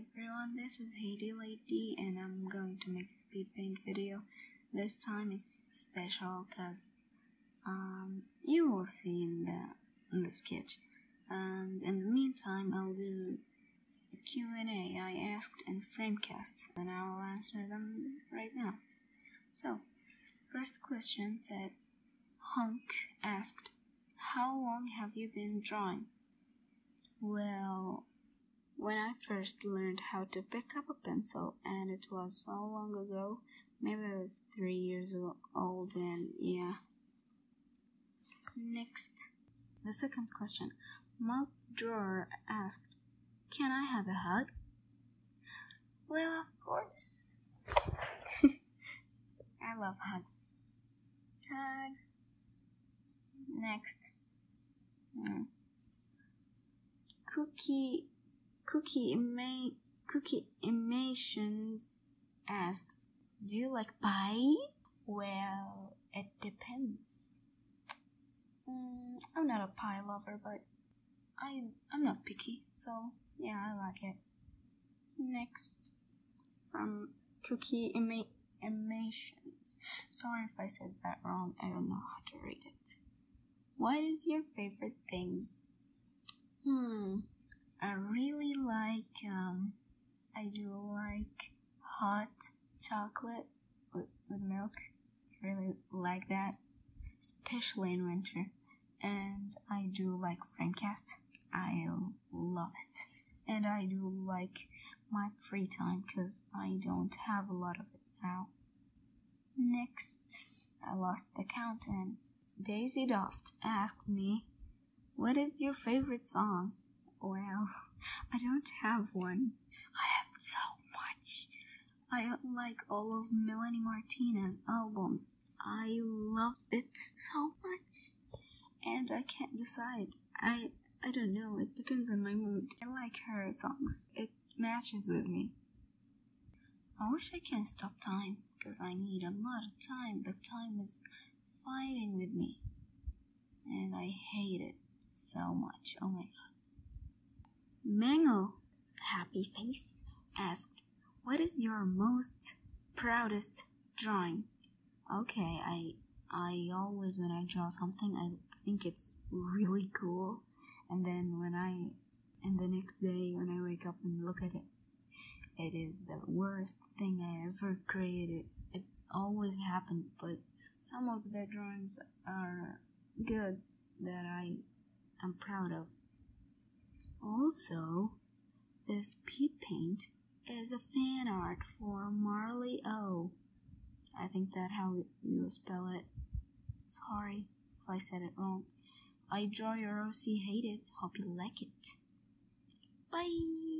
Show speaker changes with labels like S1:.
S1: everyone, this is Heidi Lady and I'm going to make a speed paint video. This time it's special because you will see in the sketch, and in the meantime I'll do a Q&A I asked in Framecast and I will answer them right now. So, first question said, Hunk asked, how long have you been drawing? Well, when I first learned how to pick up a pencil, and it was so long ago, maybe I was 3 years old, and yeah. Next, the second question. Malt Drawer asked, can I have a hug? Well, of course. I love hugs. Hugs. Next. Cookie Emotions asked, do you like pie? Well, it depends. I'm not a pie lover, but I'm not picky, so yeah, I like it. Next, from Cookie Emotions. Sorry if I said that wrong, I don't know how to read it. What is your favorite things? I really like, I do like hot chocolate with milk. I really like that, especially in winter. And I do like Framecast. I love it. And I do like my free time because I don't have a lot of it now. Next, I lost the count and Daisy Doft asked me, what is your favorite song? Well, I don't have one. I have so much. I like all of Melanie Martinez's albums. I love it so much. And I can't decide. I don't know, it depends on my mood. I like her songs. It matches with me. I wish I can stop time, because I need a lot of time, but time is fighting with me. And I hate it so much. Oh my god. Mango Happy Face asked, what is your most proudest drawing? Okay, I always, when I draw something, I think it's really cool, and then the next day when I wake up and look at it, it is the worst thing I ever created. It always happened, but some of the drawings are good that I am proud of. Also, the speed paint is a fan art for Marley O. I think that's how you spell it. Sorry if I said it wrong. I draw your OC hated. Hope you like it. Bye.